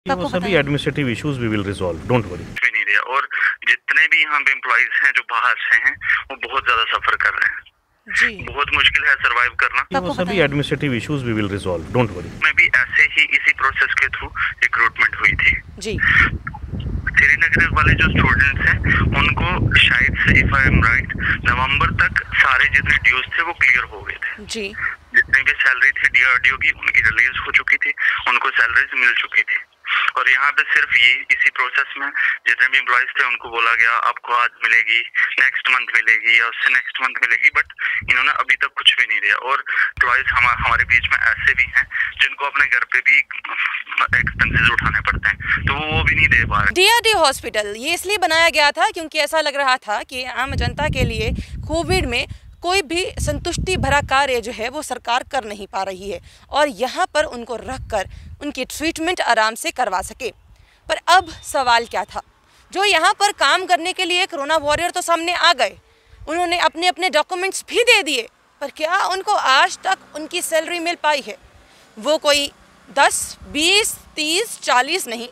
वो सभी administrative issues we will resolve, don't worry. भी नहीं दिया और जितने भी यहाँ पे एम्प्लॉइज हैं जो बाहर से हैं वो बहुत ज्यादा सफर कर रहे हैं जी। बहुत मुश्किल है सरवाइव करना। वो सभी administrative issues we will resolve, don't worry. मैं भी ऐसे ही इसी प्रोसेस के थ्रू रिक्रूटमेंट हुई थी जी। श्रीनगर वाले जो स्टूडेंट्स हैं उनको शायद से इफ आई एम राइट नवंबर तक सारे जितने ड्यूज थे वो क्लियर हो गए थे जी। जितनी भी सैलरी थी डीआरडीओ की उनकी रिलीज हो चुकी थी, उनको सैलरीज मिल चुकी थी और यहाँ पे सिर्फ ये इसी प्रोसेस में जितने भी एम्प्लॉइज थे उनको बोला गया आपको आज मिलेगी, नेक्स्ट मंथ मिलेगी या उससे नेक्स्ट मंथ मिलेगी, बट इन्होंने अभी तक कुछ भी नहीं दिया। और एम्प्लॉइज हमारे बीच में ऐसे भी हैं जिनको अपने घर पे भी एक्सपेंसेस उठाने पड़ते हैं तो वो भी नहीं दे पा रहे। डीआरडीओ हॉस्पिटल ये इसलिए बनाया गया था क्योंकि ऐसा लग रहा था कि आम जनता के लिए कोविड में कोई भी संतुष्टि भरा कार्य जो है वो सरकार कर नहीं पा रही है और यहाँ पर उनको रखकर उनकी ट्रीटमेंट आराम से करवा सके। पर अब सवाल क्या था, जो यहाँ पर काम करने के लिए कोरोना वॉरियर तो सामने आ गए, उन्होंने अपने अपने डॉक्यूमेंट्स भी दे दिए, पर क्या उनको आज तक उनकी सैलरी मिल पाई है? वो कोई 10, 20, 30, 40 नहीं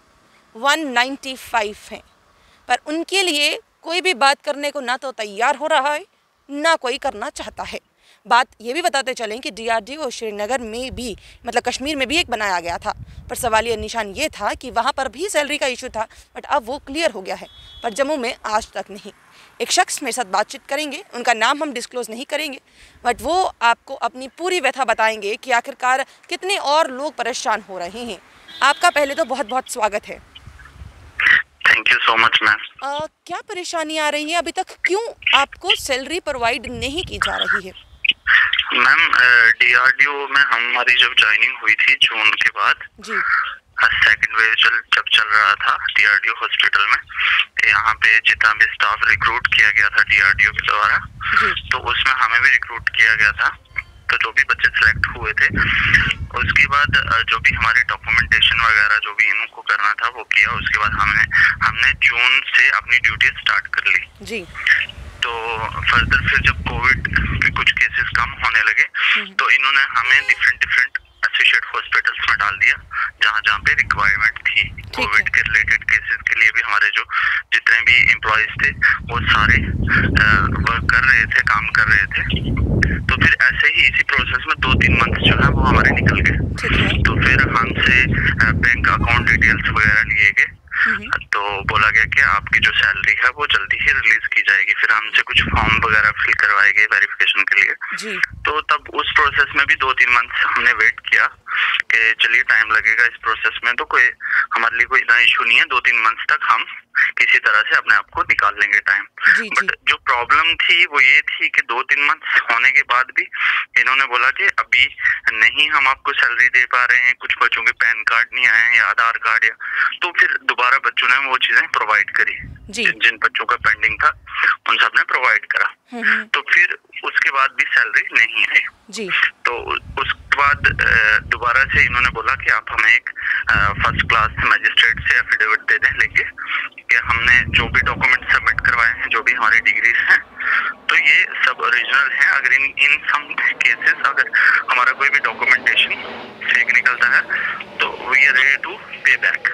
195 हैं, पर उनके लिए कोई भी बात करने को ना तो तैयार हो रहा है ना कोई करना चाहता है। बात ये भी बताते चलें कि डीआरडीओ श्रीनगर में भी मतलब कश्मीर में भी एक बनाया गया था, पर सवालिया निशान ये था कि वहाँ पर भी सैलरी का इशू था, बट अब वो क्लियर हो गया है, पर जम्मू में आज तक नहीं। एक शख्स मेरे साथ बातचीत करेंगे, उनका नाम हम डिस्क्लोज नहीं करेंगे, बट वो आपको अपनी पूरी व्यथा बताएंगे कि आखिरकार कितने और लोग परेशान हो रहे हैं। आपका पहले तो बहुत बहुत स्वागत है। Thank you so much ma'am. क्या परेशानी आ रही है? अभी तक क्यों आपको सैलरी प्रोवाइड नहीं की जा रही है? मैम डीआरडीओ में हमारी जब ज्वाइनिंग हुई थी जून के बाद जी, सेकेंड वेव जब चल रहा था डीआरडीओ हॉस्पिटल में, यहाँ पे जितना भी स्टाफ रिक्रूट किया गया था डीआरडीओ के द्वारा तो उसमें हमें भी रिक्रूट किया गया था। तो जो भी बच्चे सिलेक्ट हुए थे उसके बाद जो भी हमारे डॉक्यूमेंटेशन वगैरह जो भी इनको करना था वो किया। उसके बाद हमने जून से अपनी ड्यूटी स्टार्ट कर ली जी। तो फर्दर फिर जब कोविड के कुछ केसेस कम होने लगे तो इन्होंने हमें डिफरेंट एसोसिएट हॉस्पिटल्स में डाल दिया जहाँ पे रिक्वायरमेंट थी। कोविड के रिलेटेड केसेस के लिए भी हमारे जो जितने भी एम्प्लॉयज थे वो सारे वर्क कर रहे थे, काम कर रहे थे। तो फिर ऐसे ही इसी प्रोसेस में 2-3 मंथ जो है वो हमारे निकल गए। तो फिर हमसे बैंक अकाउंट डिटेल्स वगैरह लिए गए तो बोला गया कि आपकी जो सैलरी है वो जल्दी ही रिलीज की जाएगी। फिर हमसे कुछ फॉर्म वगैरह फिल करवाए गए वेरिफिकेशन के लिए जी। तो तब उस प्रोसेस में भी 2-3 मंथ हमने वेट किया कि चलिए टाइम लगेगा इस प्रोसेस में, तो कोई हमारे लिए कोई इतना इशू नहीं है, 2-3 मंथ तक हम किसी तरह से अपने आप को निकाल लेंगे टाइम। बट जो प्रॉब्लम थी वो ये थी कि 2-3 मंथ होने के बाद भी इन्होंने बोला कि अभी नहीं हम आपको सैलरी दे पा रहे हैं, कुछ बच्चों के पैन कार्ड नहीं आए हैं या आधार कार्ड या, तो फिर दोबारा बच्चों ने वो चीजें प्रोवाइड करी जिन बच्चों का पेंडिंग था उन सब ने प्रोवाइड करा। तो फिर उसके बाद भी सैलरी नहीं आई जी। तो उसके बाद दोबारा से इन्होंने बोला कि आप हमें एक फर्स्ट क्लास मैजिस्ट्रेट से एफिडेविट दे दें लेके कि हमने जो भी डॉक्यूमेंट सबमिट करवाए हैं, जो भी हमारी डिग्रीज हैं, तो ये सब ओरिजिनल हैं। अगर इन सम केसेस अगर हमारा कोई भी डॉक्यूमेंटेशन फेक निकलता है तो we are ready to pay back,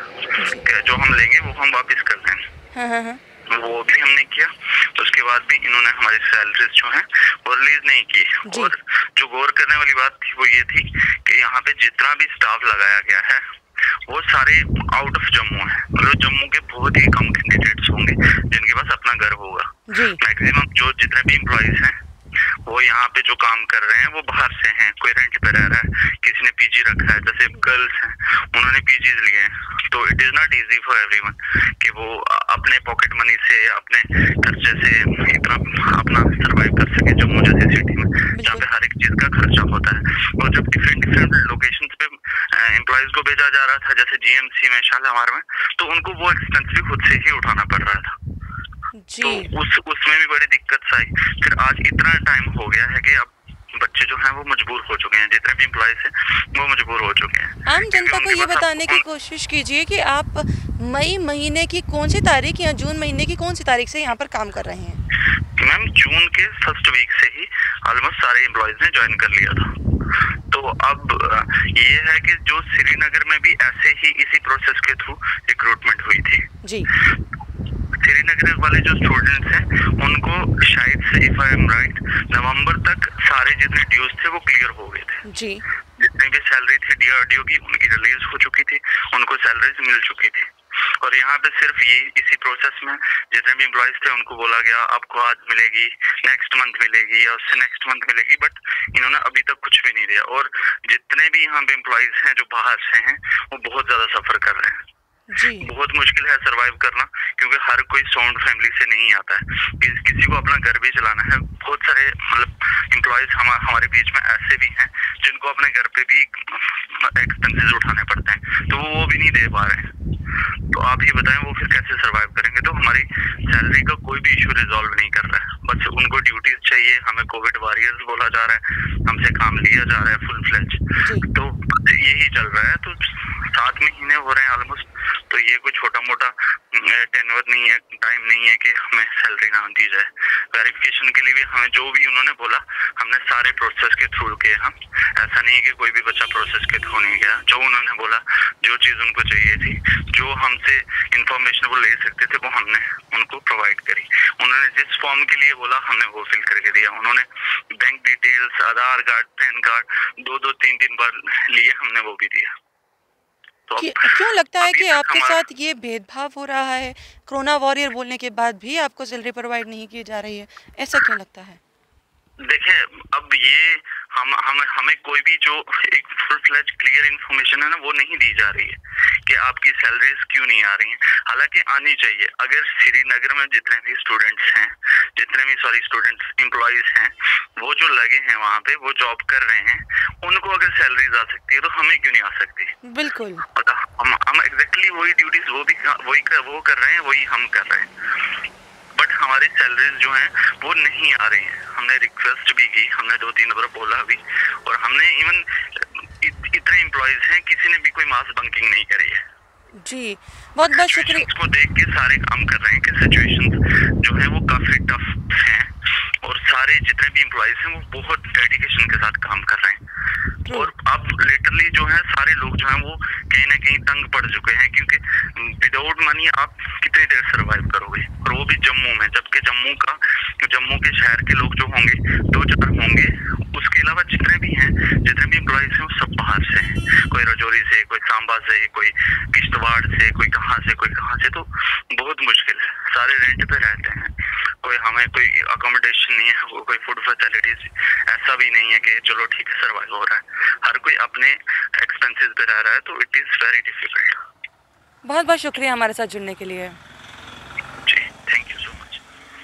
जो हम लेंगे वो हम वापस कर देंगे। वो भी हमने किया। उसके बाद भी इन्होंने हमारी सैलरीज जो हैं वो रिलीज नहीं की। और जो गौर करने वाली बात थी वो ये थी कि यहाँ पे जितना भी स्टाफ लगाया गया है वो सारे आउट ऑफ जम्मू है। मतलब जम्मू के बहुत ही कम कैंडिडेट्स होंगे जिनके पास अपना घर होगा। मैक्सिमम जो जितने भी एम्प्लॉइज हैं वो यहाँ पे जो काम कर रहे हैं वो बाहर से हैं, कोई रेंट पे रह रहा है, किसी ने पीजी रखा है, जैसे गर्ल्स हैं उन्होंने पीजीज लिए हैं। तो it is not easy for everyone कि वो अपने पॉकेट मनी से अपने खर्चे से इतना अपना सर्वाइव कर सके जम्मू जैसी सिटी में जहाँ पे हर एक चीज का खर्चा होता है। और जब डिफरेंट लोकेशंस पे एम्प्लॉइज को भेजा जा रहा था जैसे जीएमसी में, शालामार में, तो उनको वो एक्सपेंस भी खुद से ही उठाना पड़ रहा था जी। तो उसमें भी बड़ी दिक्कत आई। फिर आज इतना टाइम हो गया है कि अब बच्चे जो हैं वो मजबूर हो चुके हैं, जितने भी एम्प्लॉइज हैं वो मजबूर हो चुके हैं। आम जनता को ये बताने की कोशिश कीजिए कि आप मई महीने की कौन सी तारीख या जून महीने की कौन सी तारीख से यहाँ पर काम कर रहे हैं? मैम जून के फर्स्ट वीक से ही ऑलमोस्ट सारे एम्प्लॉइज ने ज्वाइन कर लिया था। तो अब ये है कि जो श्रीनगर में भी ऐसे ही इसी प्रोसेस के थ्रू रिक्रूटमेंट हुई थी जी। श्रीनगर वाले जो स्टूडेंट्स हैं उनको शायद से, इफ आई एम राइट, नवंबर तक सारे जितने ड्यूज थे वो क्लियर हो गए थे जी। जितनी भी सैलरी थी डीआरडीओ की उनकी रिलीज हो चुकी थी, उनको सैलरीज मिल चुकी थी। और यहाँ पे सिर्फ ये इसी प्रोसेस में जितने भी एम्प्लॉयज थे उनको बोला गया आपको आज मिलेगी, नेक्स्ट मंथ मिलेगी या उससे नेक्स्ट मंथ मिलेगी, बट इन्होंने अभी तक कुछ भी नहीं दिया। और जितने भी यहाँ पे एम्प्लॉयज हैं जो बाहर से हैं वो बहुत ज्यादा सफर कर रहे हैं जी। बहुत मुश्किल है सरवाइव करना, क्योंकि हर कोई साउंड फैमिली से नहीं आता है, किसी को अपना घर भी चलाना है। बहुत सारे मतलब एम्प्लॉयज हमारे बीच में ऐसे भी हैं जिनको अपने घर पे भी एक्सपेंसेस उठाने पड़ते हैं, तो वो भी नहीं दे पा रहे हैं। तो आप ही बताएं वो फिर कैसे सरवाइव करेंगे। तो हमारी सैलरी का कोई भी इशू रिजॉल्व नहीं कर रहा है, बस उनको ड्यूटीज चाहिए, हमें कोविड वॉरियर्स बोला जा रहा है, हमसे काम लिया जा रहा है फुल फ्लेज। तो यही चल रहा है। तो 7 महीने हो रहे हैं ऑलमोस्ट, तो ये कोई छोटा मोटा टेन्योर नहीं है, टाइम नहीं है कि हमें सैलरी ना दी जाए। वेरिफिकेशन के लिए भी हमें जो भी उन्होंने बोला हमने सारे प्रोसेस के थ्रू किए। हम ऐसा नहीं है कि कोई भी बच्चा प्रोसेस के थ्रू नहीं गया। जो उन्होंने बोला, जो चीज उनको चाहिए थी, जो हमसे इंफॉर्मेशन वो ले सकते थे, वो हमने उनको प्रोवाइड करी। उन्होंने जिस फॉर्म के लिए बोला हमने वो फिल करके दिया। उन्होंने bank details, Aadhaar card, PAN card 2-3 बार लिए, हमने वो भी दिया। तो क्यों लगता है कि आपके साथ ये भेदभाव हो रहा है? कोरोना वॉरियर बोलने के बाद भी आपको सैलरी प्रोवाइड नहीं की जा रही है, ऐसा क्यों लगता है? देखिए, अब ये हमें कोई भी जो एक फुल फ्लेज क्लियर इन्फॉर्मेशन है ना वो नहीं दी जा रही है कि आपकी सैलरीज क्यों नहीं आ रही हैं। हालांकि आनी चाहिए। अगर श्रीनगर में जितने भी स्टूडेंट्स हैं, स्टूडेंट्स एम्प्लॉयज हैं, वो जो लगे हैं वहाँ पे, वो जॉब कर रहे हैं, उनको अगर सैलरीज आ सकती है तो हमें क्यों नहीं आ सकती? बिल्कुल। हम एग्जैक्टली वही ड्यूटीज वो कर रहे हैं, वही हम कर रहे हैं, बट हमारी सैलरीज जो हैं वो नहीं आ रही हैं। हमने रिक्वेस्ट भी की, हमने 2-3 बार बोला भी, और हमने इवन इतने एम्प्लॉयज हैं किसी ने भी कोई मास बंकिंग नहीं करी है जी। बहुत बहुत शुक्रिया। इसको देख के सारे काम कर रहे हैं कि सिचुएशन जो है वो काफी टफ हैं, और सारे जितने भी एम्प्लॉयज हैं वो बहुत डेडिकेशन के साथ काम कर रहे हैं। और अब लिटरली जो है सारे लोग जो हैं वो कहीं ना कहीं तंग पड़ चुके हैं, क्योंकि विदाउट मनी आप कितनी देर सर्वाइव करोगे, और वो भी जम्मू में, जबकि जम्मू के शहर के लोग जो होंगे 2-4 होंगे, उसके अलावा जितने भी एम्प्लॉयज हैं वो सब बाहर से हैं। कोई रजौरी से, कोई सांबा से, कोई किश्तवाड़ से, कोई कहाँ से। तो बहुत मुश्किल है। सारे रेंट पे रहते हैं, कोई अकोमोडेशन नहीं है, कोई फूड फैसिलिटीज ऐसा भी नहीं है कि चलो ठीक है सर्वाइव हो रहा है। हर कोई अपने एक्सपेंसेस पे रह रहा है, तो इट इज वेरी डिफिकल्ट। बहुत बहुत शुक्रिया हमारे साथ जुड़ने के लिए जी, थैंक यू सो मच।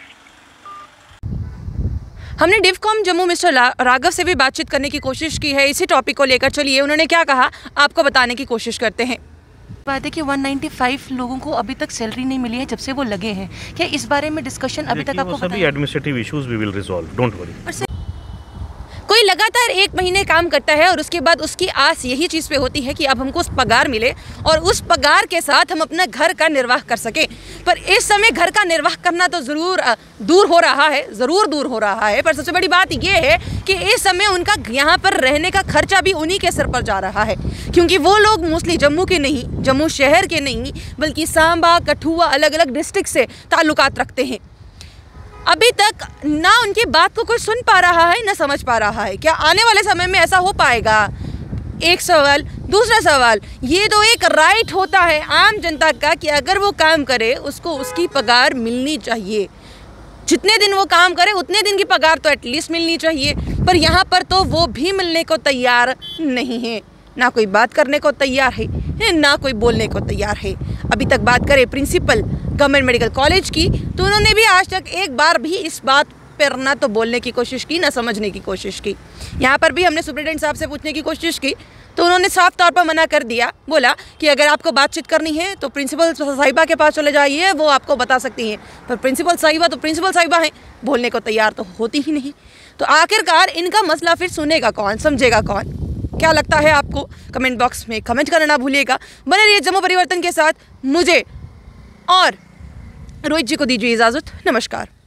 हमने डिवकॉम जम्मू मिस्टर राघव से भी बातचीत करने की कोशिश की है इसी टॉपिक को लेकर। चलिए उन्होंने क्या कहा आपको बताने की कोशिश करते हैं। बात है कि 195 लोगों को अभी तक सैलरी नहीं मिली है जब से वो लगे हैं। क्या इस बारे में डिस्कशन अभी तक आपको सभी administrative issues we will resolve, don't worry. कोई लगातार 1 महीने काम करता है और उसके बाद उसकी आस यही चीज़ पे होती है कि अब हमको उस पगार मिले और उस पगार के साथ हम अपना घर का निर्वाह कर सकें। पर इस समय घर का निर्वाह करना तो ज़रूर दूर हो रहा है, पर सबसे बड़ी बात ये है कि इस समय उनका यहाँ पर रहने का खर्चा भी उन्हीं के सर पर जा रहा है, क्योंकि वो लोग मोस्टली जम्मू शहर के नहीं बल्कि सांबा, कठुआ, अलग अलग डिस्ट्रिक्ट से ताल्लुकात रखते हैं। अभी तक ना उनकी बात को कोई सुन पा रहा है ना समझ पा रहा है। क्या आने वाले समय में ऐसा हो पाएगा? एक सवाल। दूसरा सवाल, ये तो एक राइट होता है आम जनता का कि अगर वो काम करे उसको उसकी पगार मिलनी चाहिए। जितने दिन वो काम करे उतने दिन की पगार तो एटलीस्ट मिलनी चाहिए, पर यहाँ पर तो वो भी मिलने को तैयार नहीं है। ना कोई बात करने को तैयार है ना कोई बोलने को तैयार है। अभी तक बात करें प्रिंसिपल गवर्नमेंट मेडिकल कॉलेज की, तो उन्होंने भी आज तक एक बार भी इस बात पर ना तो बोलने की कोशिश की ना समझने की कोशिश की। यहाँ पर भी हमने सुप्रिटेंडेंट साहब से पूछने की कोशिश की तो उन्होंने साफ तौर पर मना कर दिया। बोला कि अगर आपको बातचीत करनी है तो प्रिंसिपल साहिबा के पास चले जाइए, वो आपको बता सकती हैं। पर प्रिंसिपल साहिबा हैं, बोलने को तैयार तो होती ही नहीं। तो आखिरकार इनका मसला फिर सुनेगा कौन, समझेगा कौन? क्या लगता है आपको? कमेंट बॉक्स में कमेंट करना ना भूलिएगा। बने रहिए जम्मू परिवर्तन के साथ। मुझे और रोहित जी को दीजिए इजाज़त। नमस्कार।